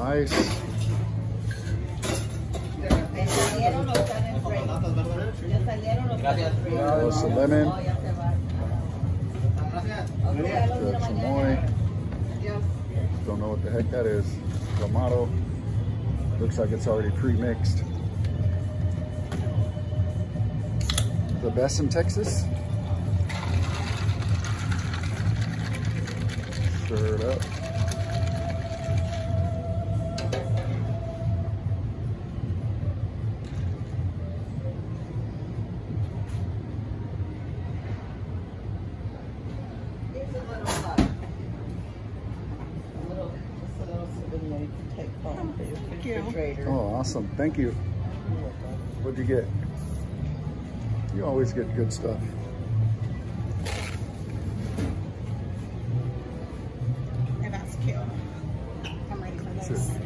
ice. Some lemon. The chamoy. Don't know what the heck that is. Clamato. Looks like it's already pre-mixed. The best in Texas. Stir it up. Oh, awesome. Thank you. What'd you get? You always get good stuff. Yeah, that's cute. I'm ready for this.